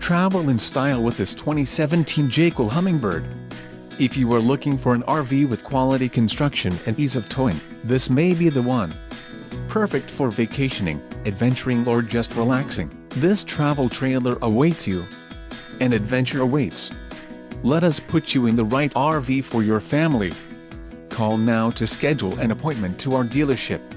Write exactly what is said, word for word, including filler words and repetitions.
Travel in style with this twenty seventeen Jayco Hummingbird. If you are looking for an R V with quality construction and ease of towing, this may be the one. Perfect for vacationing, adventuring or just relaxing, this travel trailer awaits you. An adventure awaits. Let us put you in the right R V for your family. Call now to schedule an appointment to our dealership.